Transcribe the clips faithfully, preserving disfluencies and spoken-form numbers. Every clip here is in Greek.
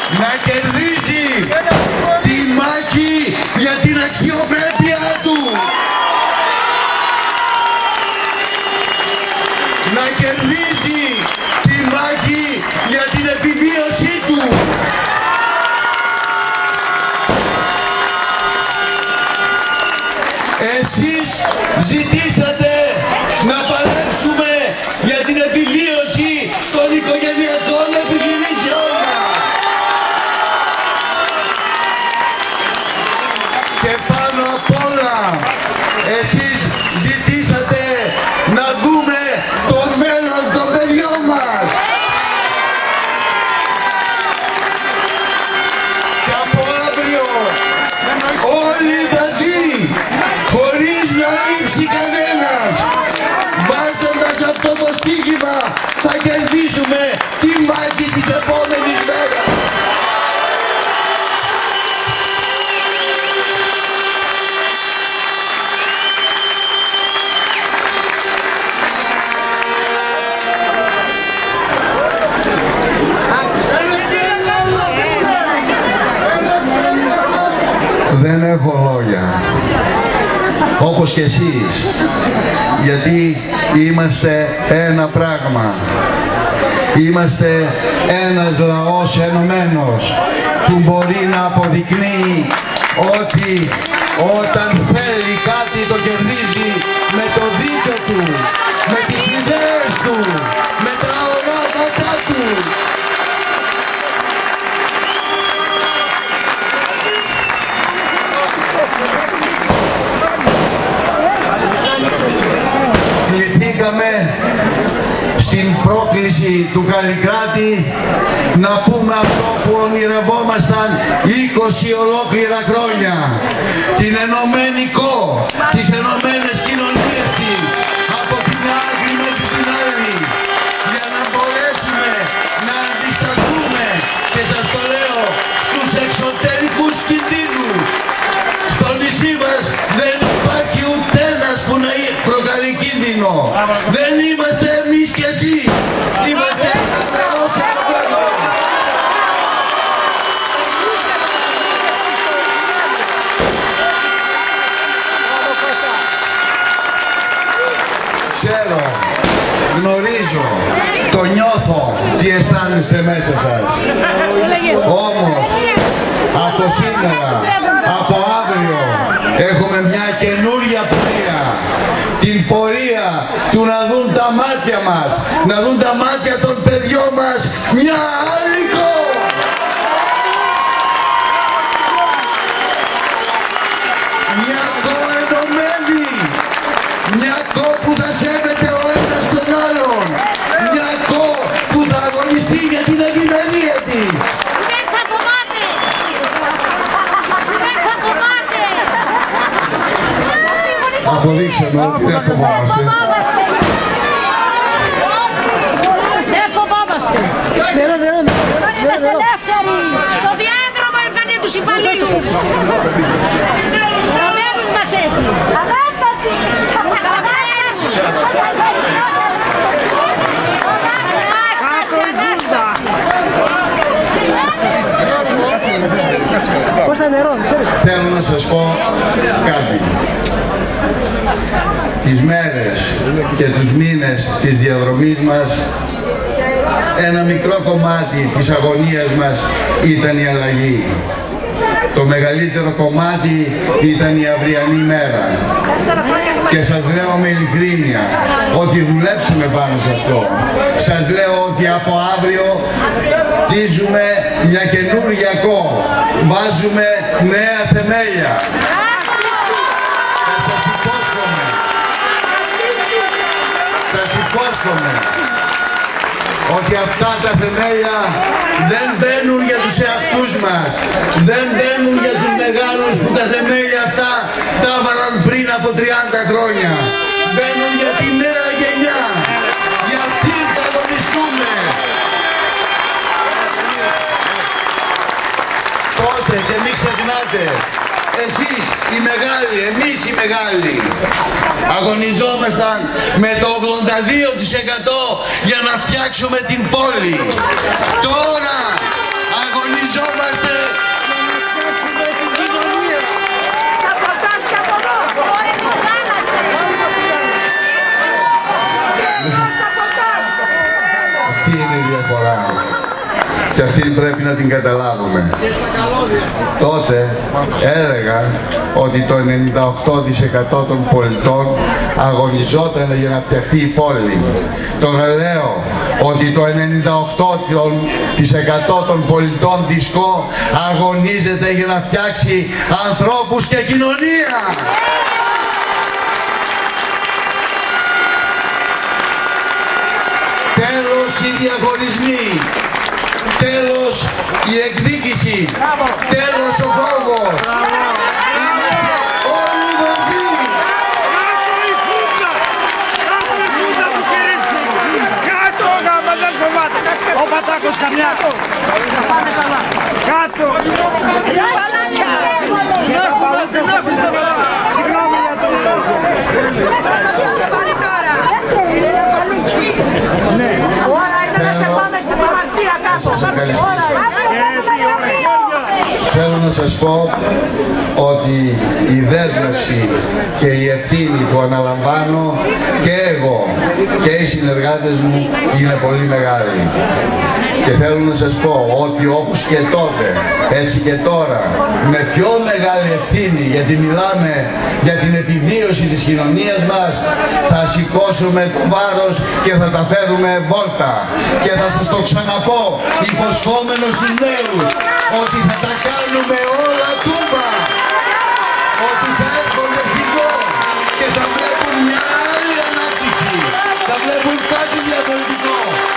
να κερδίζει τη μάχη για την αξιοπρέπειά του. Να κερδίζει τη μάχη για την επιβίωσή του. Εσείς ζητήσατε να παλέψουμε για την επιβίωση των οικογενειακών επιχειρήσεων. Και πάνω απ' όλα, εσείς ζητήσατε να δούμε το μέλλον των παιδιών μας. Και από αύριο όλοι μαζί, χωρίς να λείψει κανένας, βάζοντας αυτό το στοίχημα, θα κερδίσουμε τη μάχη της επόμενης μέρας. Δεν έχω λόγια, όπως και εσείς, γιατί είμαστε ένα πράγμα. Είμαστε ένας λαός ενωμένος που μπορεί να αποδεικνύει ότι όταν θέλει κάτι το κερδίζει με το δίκιο του, με τις ιδέες του, με τα οράματά του. Κληθήκαμε στην πρόκληση του Καλλικράτη να πούμε αυτό που ονειρευόμασταν είκοσι ολόκληρα χρόνια. Την ενωμένη κο, τις ενωμένες κοινωνίες της, από την άκρη μέχρι την άλλη, για να μπορέσουμε να αντισταθούμε, και σας το λέω, στους εξωτερικούς κινδύνους. Στο νησί μας δεν υπάρχει ούτε ένας που να προκαλεί κίνδυνο. Δεν είμαστε εμείς και εσείς. Είμαστε ως εδώ. Ξέρω, γνωρίζω, το νιώθω τι αισθάνεστε μέσα σας. Όμως, από σήμερα, από αύριο, έχουμε μια καινούρια πορεία. Την πορεία του να δουν τα μάτια μας, να δουν τα μάτια των παιδιών μας μια άλλη κο. Μια κο ενωμένη, μια κο που θα σέβεται ο ένας τον άλλον, μια κο που θα αγωνιστεί για την ευημερία της. Δεν θα κομμάται! Δεν θα κομμάται! Αποδείξαμε ότι δεν φοβάμαστε. Δεν φοβάμαστε! Είμαστε ελεύθεροι! Το διάδρομο έκανε τους υπαλλήλους! Παραμένουν μας έτσι! Ανάσταση! Θέλω να σας πω κάτι. Τις μέρες και τους μήνες της διαδρομής μας, ένα μικρό κομμάτι της αγωνίας μας ήταν η αλλαγή. Το μεγαλύτερο κομμάτι ήταν η αυριανή μέρα. Και σας λέω με ειλικρίνεια ότι δουλέψαμε πάνω σε αυτό. Σας λέω ότι από αύριο χτίζουμε μια καινούργια κο. Βάζουμε νέα θεμέλια. Και σας υπόσχομαι, σας υπόσχομαι ότι αυτά τα θεμέλια δεν μπαίνουν για τους εαυτούς μας, δεν μπαίνουν για τους μεγάλους που τα θεμέλια αυτά τα έβαλαν πριν από τριάντα χρόνια. Μπαίνουν για τη νέα γενιά, για αυτήν θα αγωνιστούμε. Τότε, και μην ξεχνάτε, εσείς οι μεγάλοι, εμείς οι μεγάλοι, αγωνιζόμασταν με το ογδόντα δύο τοις εκατό για να φτιάξουμε την πόλη. Τώρα αγωνιζόμαστε αγωνιζόμαστε. Αυτή είναι η διαφορά και αυτή πρέπει να την καταλάβουμε. Τότε έλεγα ότι το ενενήντα οκτώ τοις εκατό των πολιτών αγωνιζόταν για να φτιαχτεί η πόλη. Τώρα λέω ότι το ενενήντα οκτώ τοις εκατό των πολιτών της ΚΟ αγωνίζεται για να φτιάξει ανθρώπους και κοινωνία. Τέλος οι διαγωνισμοί, τέλος η εκδίκηση, τέλος ο φόβος. Είμαστε όλοι μαζί. Κάτω γάμα, δεν φοβάται. Ο Πατάκος καμιά. Κάτω. Συγγνώμη για το λόγο. Θέλω να σας πω ότι η δέσμευση και η ευθύνη που αναλαμβάνω και εγώ και οι συνεργάτες μου είναι πολύ μεγάλη. Και θέλω να σας πω ότι όπως και τότε, έτσι και τώρα, με πιο μεγάλη ευθύνη, γιατί μιλάμε για την επιβίωση της κοινωνίας μας, θα σηκώσουμε το βάρος και θα τα φέρουμε βόλτα. Και θα σας το ξαναπώ, υποσχόμενος στους νέους, ότι θα τα κάνουμε όλα τούμπα. Ότι θα έρχονται στην ΚΟ και θα βλέπουν μια άλλη ανάπτυξη. Θα βλέπουν κάτι διαφορετικό.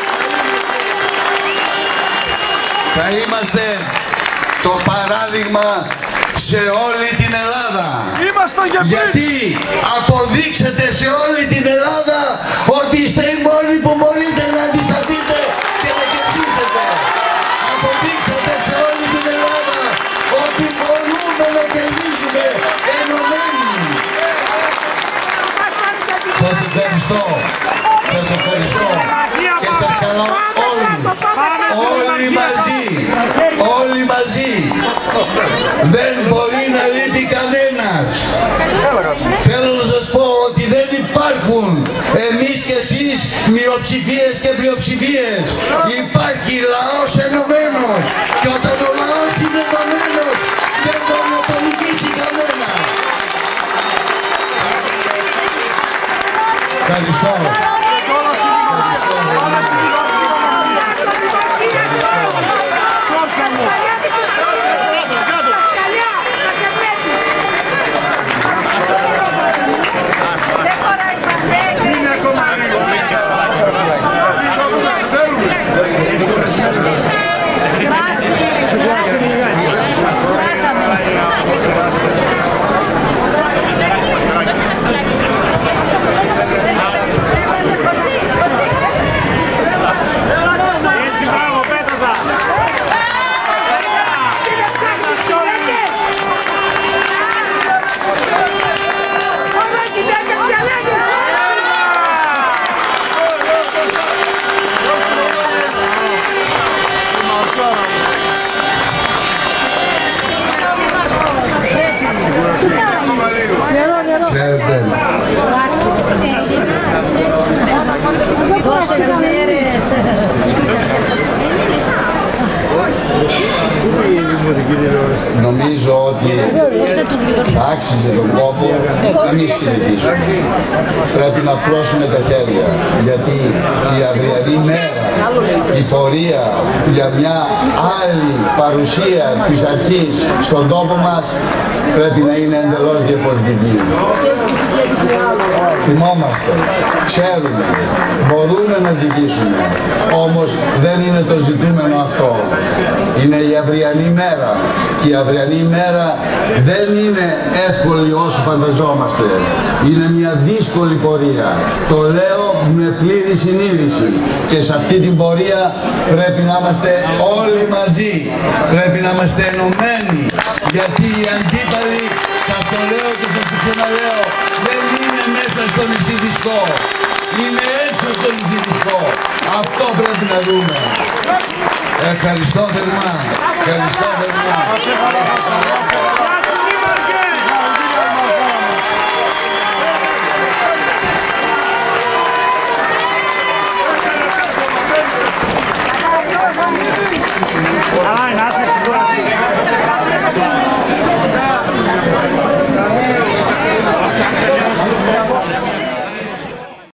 Θα είμαστε το παράδειγμα σε όλη την Ελλάδα. Γιατί αποδείξετε σε όλη την Ελλάδα ότι είστε οι μόνοι που μπορείτε να αντισταθείτε και να κερδίσετε. Αποδείξατε σε όλη την Ελλάδα ότι μπορούμε να κερδίσουμε ενωμένοι. Σας ευχαριστώ. Σας ευχαριστώ. Και σας καλώ όλους. Όλοι μαζί. Όλοι μαζί. Δεν μπορεί να λείπει κανένας. Θέλω να σας πω ότι δεν υπάρχουν εμείς και εσείς μειοψηφίες και πλειοψηφίες. Υπάρχει λαός ενωμένος. Και όταν ο λαός είναι ενωμένος δεν μπορεί να το νικήσει κανένα. Ευχαριστώ. Ξέρετε, νομίζω ότι άξιζε τον κόπο να μην σκηνικήσουμε. Πρέπει να πλώσουμε τα χέρια, γιατί η αυριανή μέρα, η πορεία για μια άλλη παρουσία της αρχής στον τόπο μας πρέπει να είναι εντελώς διαφορετική. Θυμόμαστε, ξέρουμε, μπορούμε να ζητήσουμε, όμως δεν είναι το ζητούμενο αυτό. Είναι η αυριανή μέρα και η αυριανή μέρα δεν είναι εύκολη όσο φανταζόμαστε. Είναι μια δύσκολη πορεία. Το λέω με πλήρη συνείδηση και σε αυτή την πορεία πρέπει να είμαστε όλοι μαζί. Πρέπει να είμαστε ενωμένοι, γιατί οι αντίπαλοι, σας το λέω και σας το ξαναλέω, δεν είναι μέσα στο νησί της ΚΟ. Είναι έξω στο νησί της ΚΟ. Αυτό πρέπει να δούμε. Ευχαριστώ θερμά. Ευχαριστώ.